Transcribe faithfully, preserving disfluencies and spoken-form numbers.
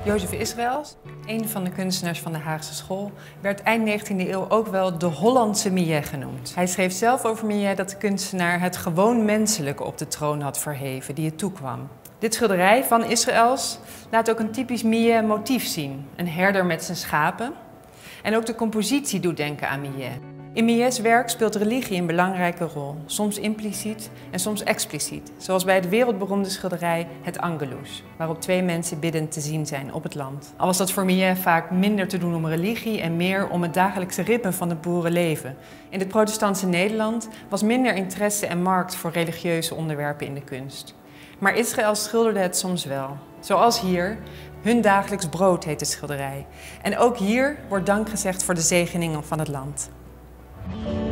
Jozef Israëls, een van de kunstenaars van de Haagse School, werd eind negentiende eeuw ook wel de Hollandse Millet genoemd. Hij schreef zelf over Millet dat de kunstenaar het gewoon menselijke op de troon had verheven die het toekwam. Dit schilderij van Israëls laat ook een typisch Millet motief zien. Een herder met zijn schapen. En ook de compositie doet denken aan Millet. In Millet's werk speelt religie een belangrijke rol, soms impliciet en soms expliciet, zoals bij het wereldberoemde schilderij Het Angelus, waarop twee mensen biddend te zien zijn op het land. Al was dat voor Millet vaak minder te doen om religie en meer om het dagelijkse ritme van het boerenleven. In het protestantse Nederland was minder interesse en markt voor religieuze onderwerpen in de kunst. Maar Israël schilderde het soms wel, zoals hier. Hun dagelijks brood heet de schilderij. En ook hier wordt dank gezegd voor de zegeningen van het land.